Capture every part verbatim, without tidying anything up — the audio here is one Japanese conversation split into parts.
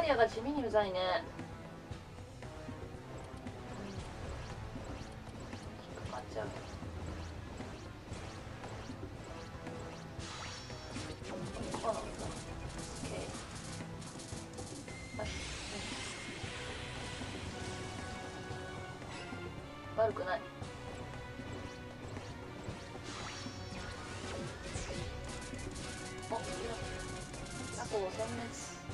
バリアが地味にうざいね。引っかかっちゃう。あら、オッケー。悪くない。お、タコを殲滅。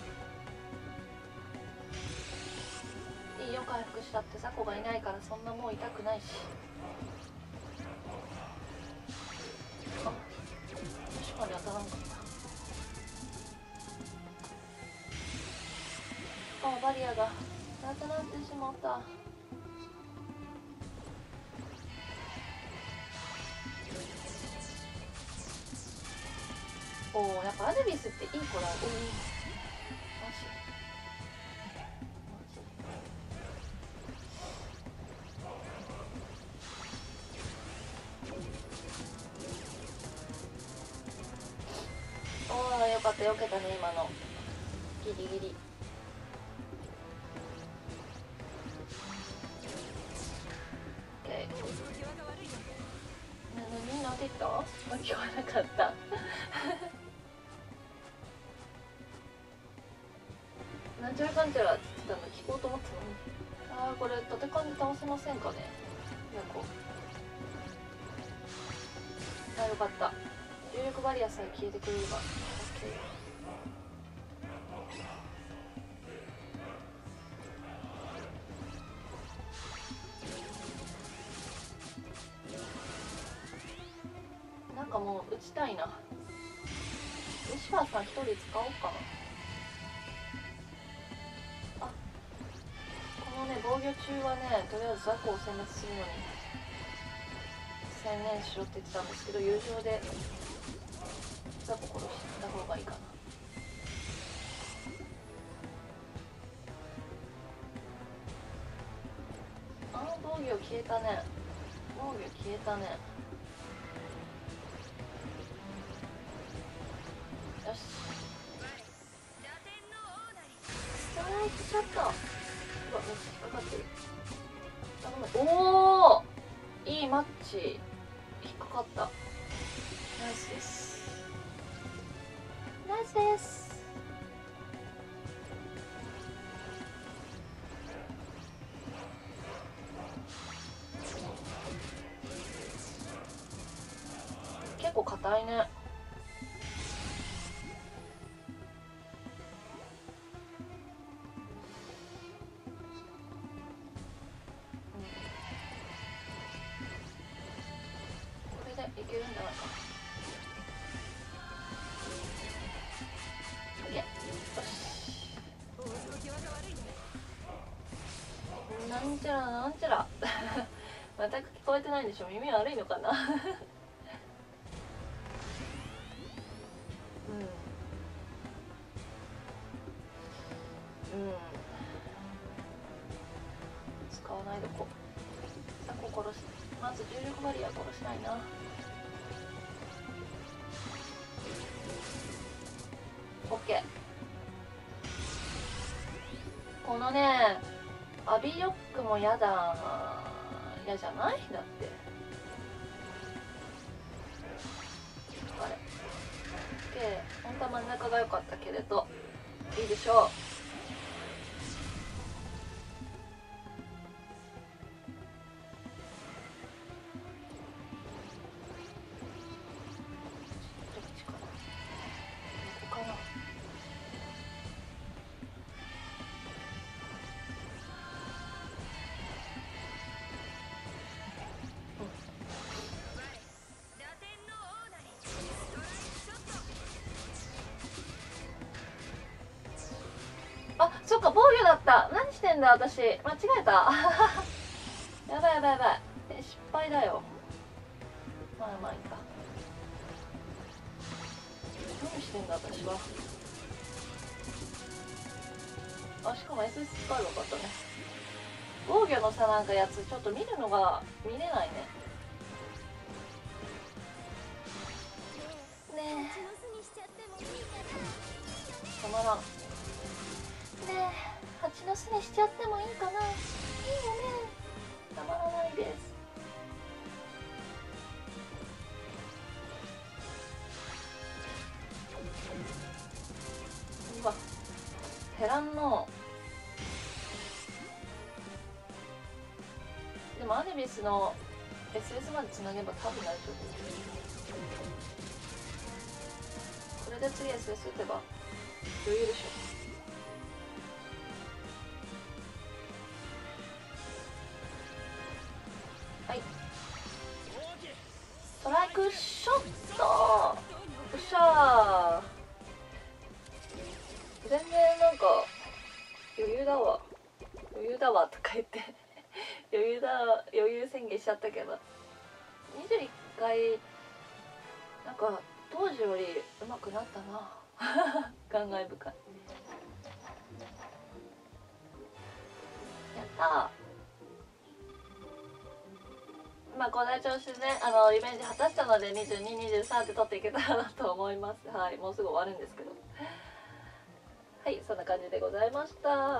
いいよ、回復したって。ザコがいないからそんなもう痛くないし。あ、確かに当たらんかった。あ、バリアがなくなってしまった。おお、やっぱアヌビスっていい子だ。おお、マジおお、よかった、よけたね今の。ギリギリ。オッケー。何何でった？聞こえなかった。なんちゃらかんちゃらって言ってたの聞こうと思ってたのに。ああ、これ縦勘で倒せませんかね。なんかああ、よかった。重力バリアさえ消えてくれれば OK。 なんかもう打ちたいな。西川さん一人使おうかな。あ、このね防御中はね、とりあえずザコを殲滅するのに専念しろって言ってたんですけど、友情でザコ殺した方がいいかな。あー、防御消えたね。防御消えたね。よし、ストライクショット。うわ、めっちゃ引っかかってる。頼む。おお、いいマッチ。引っかかった。ナイスです、ナイスです。結構硬いね。いけるんじゃないかな。いけ、よし。なんちゃらなんちゃら。全く聞こえてないんでしょ。耳悪いのかな。うん、うん、使わないどこ。ザコ殺し、まず重力バリア殺したいな。オッケー。このねアビヨックもやだ、嫌じゃない？だってあれ。オッケー。本当は真ん中が良かったけれどいいでしょう。あ、そっか、防御だった。何してんだ私、間違えた。やばいやばいやばい。え、失敗だよ。まあまあいいか。何してんだ私は。あ、しかも エスエス 使えばよかったね。防御の差なんかやつちょっと見るのが見れないね。ねえ、たまらん。ねスにしちゃってもいいかな。いいよね、たまらないです。うわ、減らんの。でもアネビスの エスエス までつなげば多分大丈夫。これで次 エスエス 打てば余裕でしょ。はい、ストライクショット。よっしゃー。全然なんか余裕だわ余裕だわとか言って余裕だ余裕宣言しちゃったけど、にじゅういっかいなんか当時より上手くなったな感慨深い。やったー。まあこんな調子でね、あのリベンジ果たしたのでにじゅうに、にじゅうさんって取っていけたらなと思います。はい、もうすぐ終わるんですけど、はい、そんな感じでございました。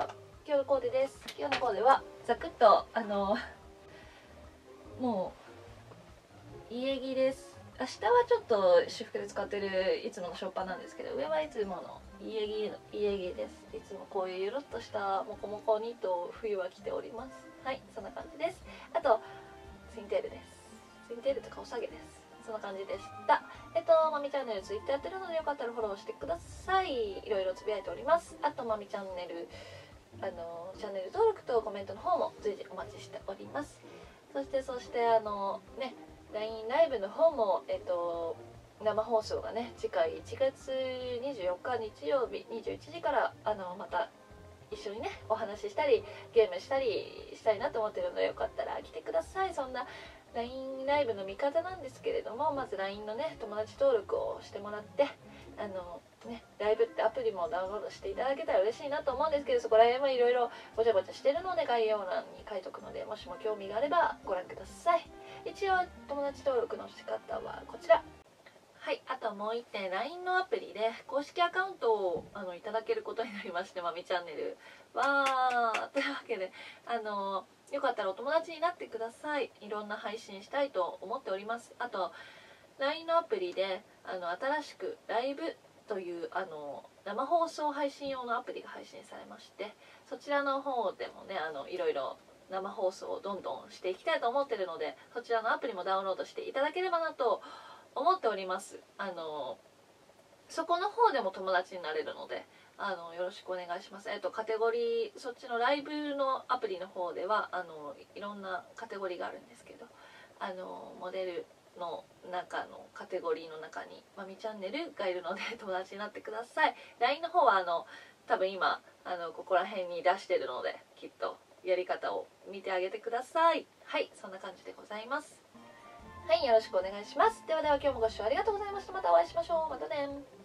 今日のコーデです。今日のコーデはざくっとあのもう家着です。明日はちょっと私服で使ってるいつものショッパーなんですけど、上はいつもの家着の家着です。いつもこういうゆるっとしたモコモコニットを冬は着ております。はい、そんな感じです。あとツインテールです。ツインテールとかおさげです。そんな感じでした。えっとまみチャンネルツイッターやってるのでよかったらフォローしてください。いろいろつぶやいております。あとまみチャンネルあのチャンネル登録とコメントの方も随時お待ちしております。そしてそしてあのね ライン ライブの方もえっと生放送がね次回いちがつにじゅうよっか日曜日にじゅういちじからあのまた一緒にねお話ししたりゲームしたりしたいなと思ってるのでよかったら来てください。そんな ライン ライブの見方なんですけれども、まず ライン のね友達登録をしてもらってあのねライブってアプリもダウンロードしていただけたら嬉しいなと思うんですけど、そこら辺はいろいろごちゃごちゃしてるので概要欄に書いとくので、もしも興味があればご覧ください。一応友達登録の仕方はこちら。はい、あともういってん ライン のアプリで公式アカウントをあのいただけることになりまして、まみチャンネルわーというわけであのよかったらお友達になってください。いろんな配信したいと思っております。あと ライン のアプリであの新しくライブというあの生放送配信用のアプリが配信されまして、そちらの方でもねあのいろいろ生放送をどんどんしていきたいと思ってるので、そちらのアプリもダウンロードしていただければなと思っております。あのそこの方でも友達になれるのであのよろしくお願いします。えっとカテゴリーそっちのライブのアプリの方ではあのいろんなカテゴリーがあるんですけど、あのモデルの中のカテゴリーの中にまみチャンネルがいるので友達になってください。 ライン の方はあの多分今あのここら辺に出してるのできっとやり方を見てあげてください。はい、そんな感じでございます。はい、よろしくお願いします。ではでは今日もご視聴ありがとうございました。またお会いしましょう。またね。